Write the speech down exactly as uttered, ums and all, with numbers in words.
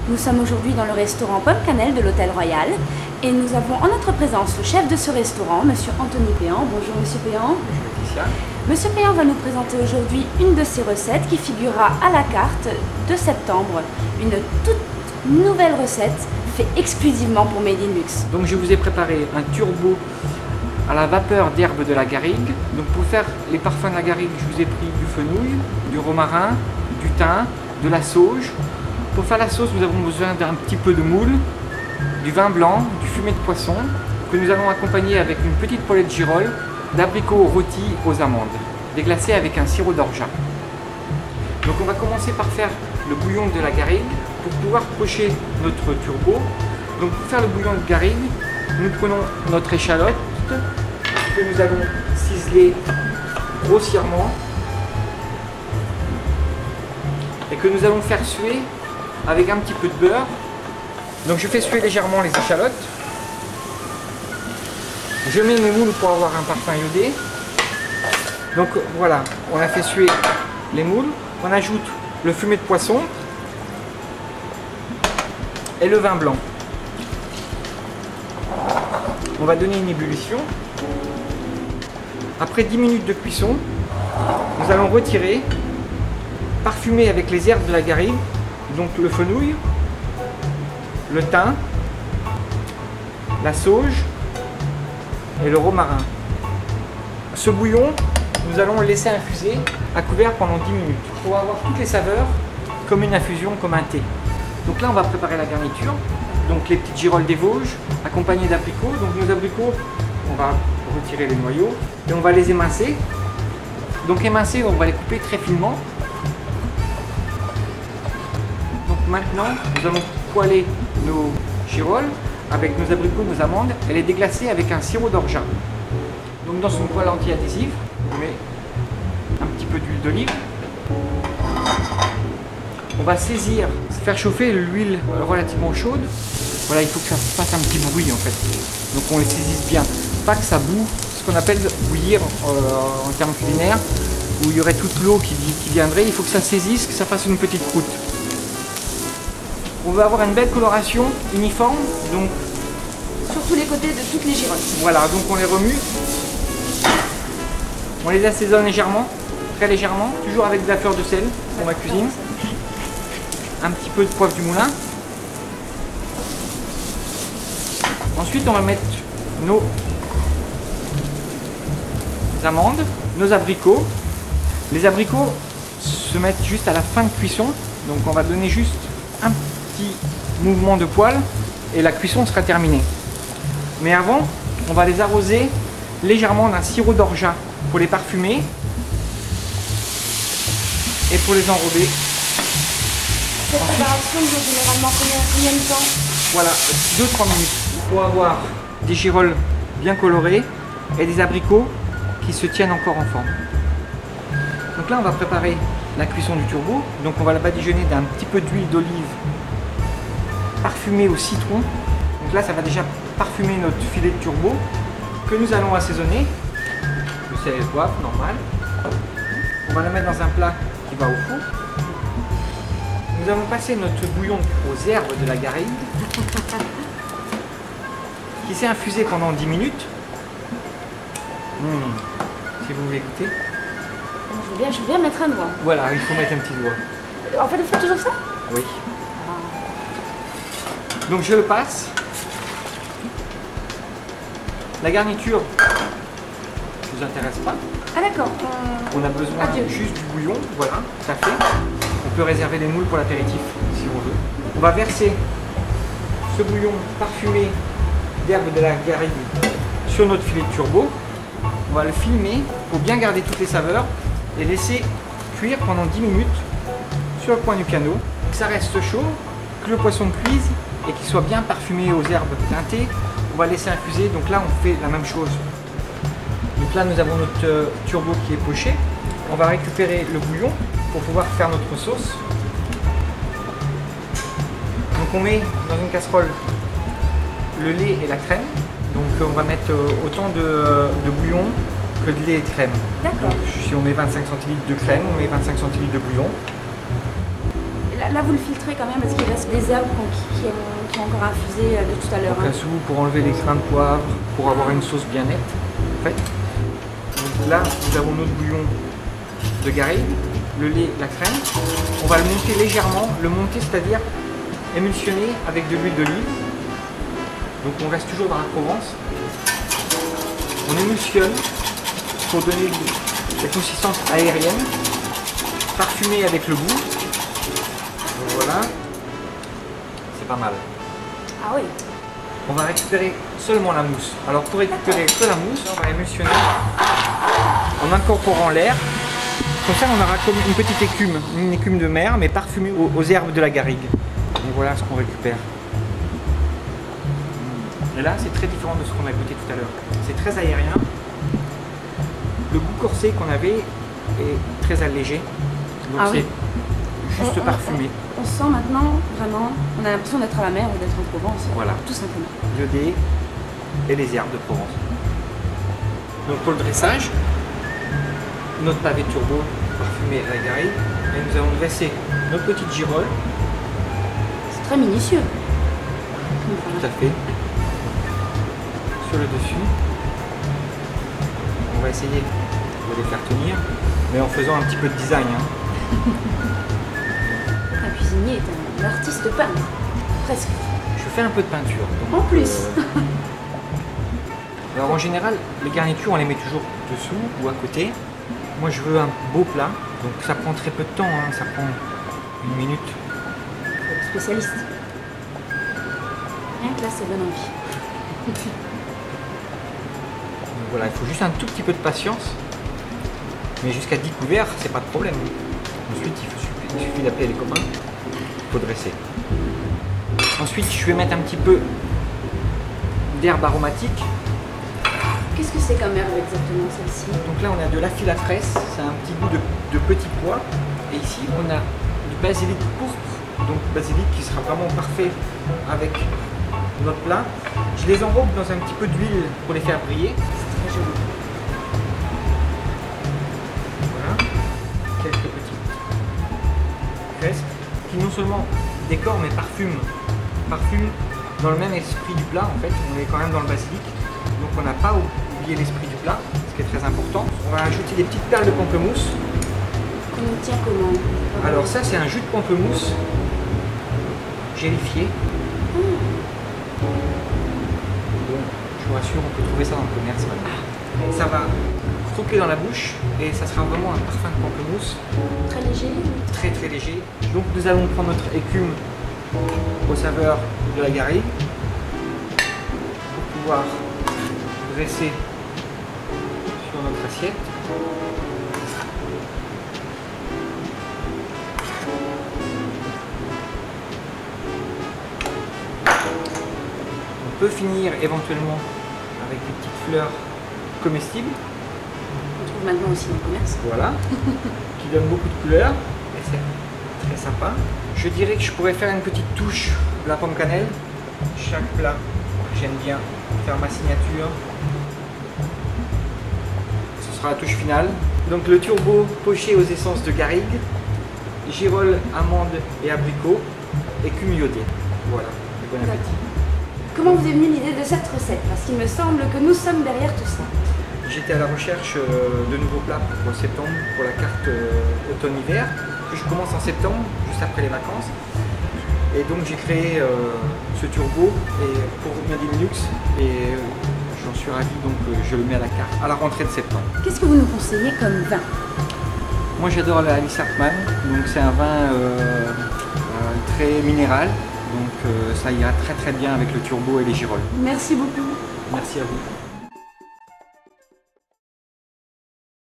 Nous sommes aujourd'hui dans le restaurant Pomme Cannelle de l'Hôtel Royal et nous avons en notre présence le chef de ce restaurant, Monsieur Anthony Péan. Bonjour Monsieur Péan. Bonjour Laetitia. Monsieur Péan va nous présenter aujourd'hui une de ses recettes qui figurera à la carte de septembre. Une toute nouvelle recette faite exclusivement pour Made in Luxe. Donc je vous ai préparé un turbo à la vapeur d'herbe de la garrigue. Donc pour faire les parfums de la garrigue, je vous ai pris du fenouil, du romarin, du thym, de la sauge. Pour faire la sauce, nous avons besoin d'un petit peu de moule, du vin blanc, du fumet de poisson, que nous allons accompagner avec une petite poêlée de girolles, d'abricots rôtis aux amandes, déglacés avec un sirop d'orgeat. Donc on va commencer par faire le bouillon de la garrigue pour pouvoir pocher notre turbo. Donc pour faire le bouillon de garrigue, nous prenons notre échalote que nous allons ciseler grossièrement et que nous allons faire suer avec un petit peu de beurre. Donc je fais suer légèrement les échalotes. Je mets mes moules pour avoir un parfum iodé. Donc voilà, on a fait suer les moules. On ajoute le fumet de poisson et le vin blanc. On va donner une ébullition. Après dix minutes de cuisson, nous allons retirer, parfumer avec les herbes de la garrigue, donc le fenouil, le thym, la sauge et le romarin. Ce bouillon, nous allons le laisser infuser à couvert pendant dix minutes pour avoir toutes les saveurs comme une infusion, comme un thé. Donc là, on va préparer la garniture. Donc les petites girolles des Vosges accompagnées d'abricots. Donc nos abricots, on va retirer les noyaux et on va les émincer. Donc émincer, on va les couper très finement. Donc maintenant, nous allons poêler nos girolles avec nos abricots, nos amandes et les déglacer avec un sirop d'orgeat. Donc dans une poêle anti-adhésive, on met un petit peu d'huile d'olive. On va saisir, faire chauffer l'huile relativement chaude. Voilà, il faut que ça fasse un petit bruit en fait. Donc on les saisisse bien. Pas que ça boue, ce qu'on appelle bouillir euh, en termes culinaires, où il y aurait toute l'eau qui, qui viendrait. Il faut que ça saisisse, que ça fasse une petite croûte. On va avoir une belle coloration uniforme. Donc Sur tous les côtés de toutes les girolles. voilà, donc on les remue. On les assaisonne légèrement, très légèrement, toujours avec de la fleur de sel pour ma cuisine. Un petit peu de poivre du moulin. Ensuite, on va mettre nos amandes, nos abricots. Les abricots se mettent juste à la fin de cuisson. Donc on va donner juste un petit mouvement de poêle et la cuisson sera terminée. Mais avant, on va les arroser légèrement d'un sirop d'orgeat pour les parfumer et pour les enrober. Cette préparation dure généralement combien, combien de temps? Voilà, deux trois minutes pour avoir des girolles bien colorées et des abricots qui se tiennent encore en forme. Donc là, on va préparer la cuisson du turbo. Donc on va la badigeonner d'un petit peu d'huile d'olive parfumée au citron. Donc là, ça va déjà parfumer notre filet de turbo que nous allons assaisonner. Le sel et le poivre, normal. On va la mettre dans un plat qui va au four. Nous allons passer notre bouillon aux herbes de la garrigue qui s'est infusé pendant dix minutes. Mmh. Si vous voulez goûter. Je veux bien, je veux bien mettre un doigt. Voilà, il faut mettre un petit doigt. En fait, vous faites toujours ça? Oui. Donc je le passe. La garniture ne vous intéresse pas. Ah d'accord. On a besoin Adieu. juste du bouillon, voilà, ça fait. On peut réserver les moules pour l'apéritif si on veut. On va verser ce bouillon parfumé d'herbe de la garrigue sur notre filet de turbo. On va le filmer pour bien garder toutes les saveurs et laisser cuire pendant dix minutes sur le coin du canot. Que ça reste chaud, que le poisson cuise et qu'il soit bien parfumé aux herbes teintées. On va laisser infuser, donc là on fait la même chose. Donc là nous avons notre euh, turbo qui est poché. On va récupérer le bouillon pour pouvoir faire notre sauce. Donc on met dans une casserole le lait et la crème. Donc on va mettre euh, autant de, de bouillon que de lait et de crème. D'accord. Si on met vingt-cinq centilitres de crème, on met vingt-cinq centilitres de bouillon. Là, là, vous le filtrez quand même parce qu'il reste des herbes qu'on- qui, qui ont, qui ont encore infusé euh, de tout à l'heure. Au cas hein. où, pour enlever les grains de poivre, pour avoir une sauce bien nette. En fait. Donc là, nous avons notre bouillon de garrigue, le lait, la crème. On va le monter légèrement, le monter c'est-à-dire émulsionner avec de l'huile d'olive. Donc on reste toujours dans la Provence. On émulsionne pour donner la consistance aérienne, parfumée avec le goût. Donc voilà, c'est pas mal. Ah oui. On va récupérer seulement la mousse. Alors pour récupérer que la mousse, on va émulsionner en incorporant l'air. Comme ça on aura comme une petite écume, une écume de mer mais parfumée aux, aux herbes de la garrigue. Donc voilà ce qu'on récupère. Et là c'est très différent de ce qu'on a goûté tout à l'heure. C'est très aérien. Le goût corsé qu'on avait est très allégé. Donc Ah c'est oui. juste On- on- parfumé. On, on sent maintenant vraiment, on a l'impression d'être à la mer ou d'être en Provence. Voilà. Tout simplement. Iodé et les herbes de Provence. Donc pour le dressage, notre pavé turbo parfumé à la garrigue, et nous allons dresser notre petite girole, C'est très minutieux. tout à fait, sur le dessus. On va essayer de les faire tenir, mais en faisant un petit peu de design. hein. Un cuisinier est un artiste peintre. Presque. Je fais un peu de peinture. donc, En plus. euh, Alors en général, les garnitures, on les met toujours dessous ou à côté. Moi, je veux un beau plat, donc ça prend très peu de temps, hein, ça prend une minute. Spécialiste. Rien que là, ça donne envie. Donc voilà, il faut juste un tout petit peu de patience, mais jusqu'à dix couverts, c'est pas de problème. Ensuite, il, faut, il suffit d'appeler les copains, il faut dresser. Ensuite, je vais mettre un petit peu d'herbe aromatique. Qu'est-ce que c'est comme herbe exactement celle-ci? Donc là, on a de la fille à fraise, c'est un petit goût de, de petits pois. Et ici, on a du basilic pourpre, donc basilic qui sera vraiment parfait avec notre plat. Je les enrobe dans un petit peu d'huile pour les faire briller. C'est très joli. Voilà, quelques petites fraises qui non seulement décorent mais parfument. Parfument dans le même esprit du plat en fait. On est quand même dans le basilic, donc on n'a pas oublié l'esprit du plat, ce qui est très important. On va ajouter des petites perles de pamplemousse. On obtient comment? Alors ça c'est un jus de pamplemousse gélifié. Bon, je vous rassure, on peut trouver ça dans le commerce maintenant. Ça va croquer dans la bouche et ça sera vraiment un parfum de pamplemousse Très léger. très très léger. Donc nous allons prendre notre écume aux saveurs de la garrigue pour pouvoir dresser sur notre assiette. On peut finir éventuellement avec des petites fleurs comestibles, On trouve maintenant aussi dans le commerce. voilà, qui donnent beaucoup de couleurs et c'est très sympa. Je dirais que je pourrais faire une petite touche de la pomme cannelle. Chaque plat, j'aime bien faire ma signature. Ce sera la touche finale. Donc le turbo poché aux essences de garrigue, girole, amande et abricot, écume iodée. Voilà, et bon appétit. Comment vous est venue l'idée de cette recette? Parce qu'il me semble que nous sommes derrière tout ça. J'étais à la recherche euh, de nouveaux plats pour septembre, pour la carte euh, automne-hiver, que je commence en septembre, juste après les vacances. Et donc j'ai créé euh, ce turbo et pour Made in Luxe et euh, j'en suis ravi, donc euh, je le mets à la carte à la rentrée de septembre. Qu'est-ce que vous nous conseillez comme vin? Moi j'adore la Alice Hartmann, donc c'est un vin euh, euh, très minéral, donc euh, ça ira très très bien avec le turbo et les girolles. Merci beaucoup. Merci à vous.